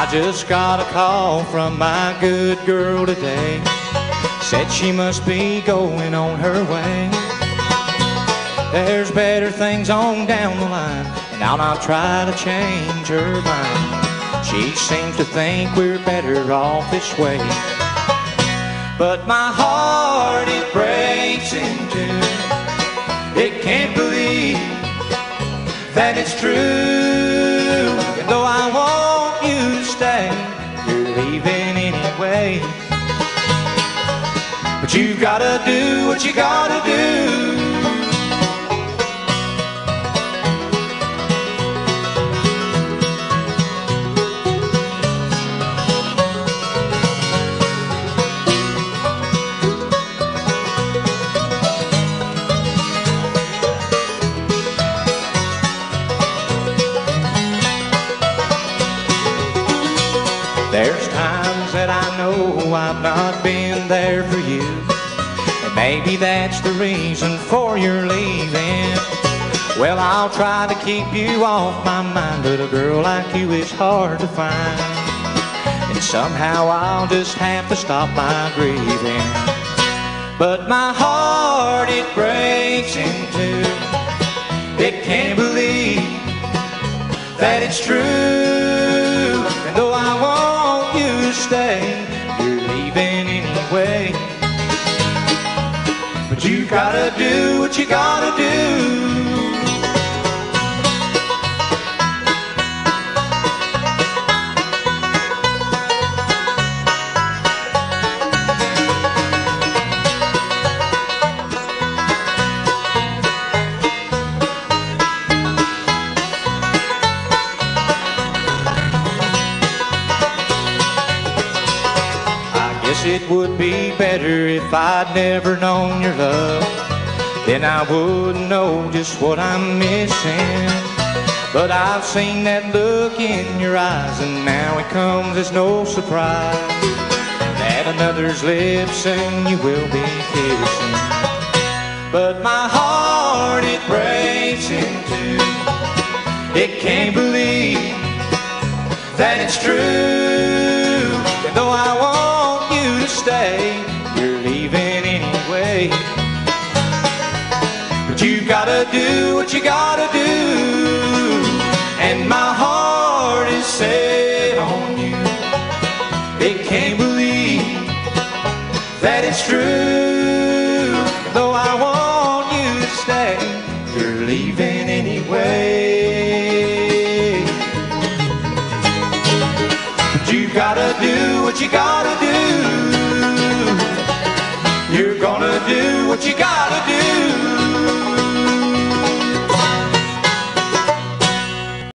I just got a call from my good girl today. Said she must be going on her way. There's better things on down the line, and I'll not try to change her mind. She seems to think we're better off this way. But my heart, it breaks in two. It can't believe that it's true. And though I want you to stay, you're leaving anyway. But you gotta do what you gotta do. There's times that I know I've not been there for you, and maybe that's the reason for your leaving. Well, I'll try to keep you off my mind, but a girl like you is hard to find. And somehow I'll just have to stop my grieving. But my heart, it breaks in two. It can't believe that it's true. And though I want you to stay, you're leaving anyway. But you gotta do what you gotta do. It would be better if I'd never known your love. Then I wouldn't know just what I'm missing. But I've seen that look in your eyes, and now it comes as no surprise that another's lips and you will be kissing. But my heart, it breaks in two. It can't believe that it's true. And though I want to stay, you're leaving anyway. But you gotta do what you gotta do. And my heart is set on you. It can't believe that it's true. Though I want you to stay, you're leaving anyway. But you gotta do what you gotta do. You're gonna do what you gotta do.